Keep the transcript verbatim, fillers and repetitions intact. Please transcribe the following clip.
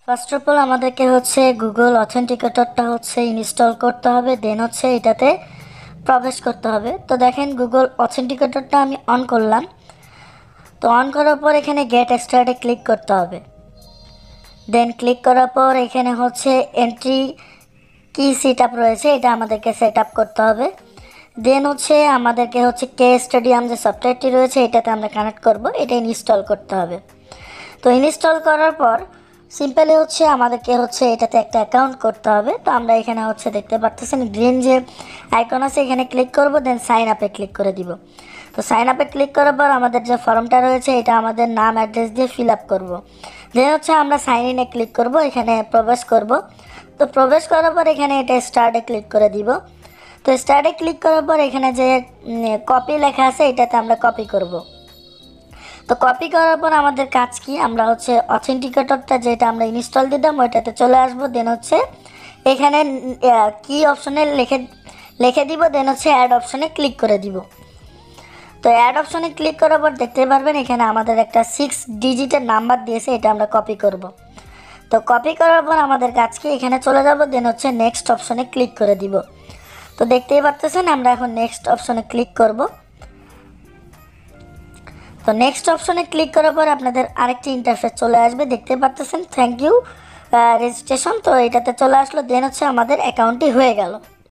First of all আমাদেরকে হচ্ছে Google অথেন্টিকেটরটা হচ্ছে ইনস্টল করতে হবে, দেন হচ্ছে এটাতে প্রবেশ করতে হবে। তো দেখেন গুগল অথেন্টিকেটরটা আমি অন করলাম। তো অন করার পর এখানে গেট স্টার্টে ক্লিক করতে হবে। দেন ক্লিক করার পর এখানে হচ্ছে এন্ট্রি কি সেট আপ রয়েছে, এটা আমাদেরকে সেট আপ করতে হবে। দেন হচ্ছে আমাদেরকে হচ্ছে কে স্টেডিয়াম যে সফটওয়্যারটি রয়েছে এটাতে আমরা কানেক্ট করব, এটা ইনস্টল করতে হবে। তো ইনস্টল করার পর সিম্পলি হচ্ছে আমাদেরকে হচ্ছে এটাতে একটা অ্যাকাউন্ট করতে হবে। তো আমরা এখানে হচ্ছে দেখতে পাচ্ছেন গ্রিন যে আইকন আছে এখানে ক্লিক করব, দেন সাইন আপে ক্লিক করে দিব। তো সাইন আপে ক্লিক করার পর আমাদের যে ফর্মটা রয়েছে এটা আমাদের নাম অ্যাড্রেস দিয়ে ফিল আপ করবো। দেন হচ্ছে আমরা সাইন ইনে ক্লিক করব, এখানে প্রবেশ করব। তো প্রবেশ করার পর এখানে এটা স্টার্টে ক্লিক করে দিব। তো স্টার্টে ক্লিক করার পর এখানে যে কপি লেখা আছে এটাতে আমরা কপি করব। তো কপি করার পর আমাদের কাজ কি, আমরা হচ্ছে অথেন্টিকেটরটা যেটা আমরা ইনস্টল দিলাম ওইটাতে চলে আসবো। দেন হচ্ছে এখানে কি অপশনে লিখে লিখে দিব, দেন হচ্ছে অ্যাড অপশনে ক্লিক করে দিব। তো অ্যাড অপশনে ক্লিক করার পর দেখতে পারবেন এখানে আমাদের একটা সিক্স ডিজিটের নাম্বার দিয়েছে, এটা আমরা কপি করব। তো কপি করার পর আমাদের কাজ কি, এখানে চলে যাব, দেন হচ্ছে নেক্সট অপশনে ক্লিক করে দিব। তো দেখতেই পাচ্ছেন আমরা এখন নেক্সট অপশনে ক্লিক করব। তো নেক্সট অপশনে ক্লিক করার পর আপনাদের আরেকটি ইন্টারফেস চলে আসবে, দেখতে পাচ্ছেন থ্যাংক ইউ রেজিস্ট্রেশন। তো এটাতে চলে আসলো, দেন হচ্ছে আমাদের অ্যাকাউন্টটি হয়ে গেল।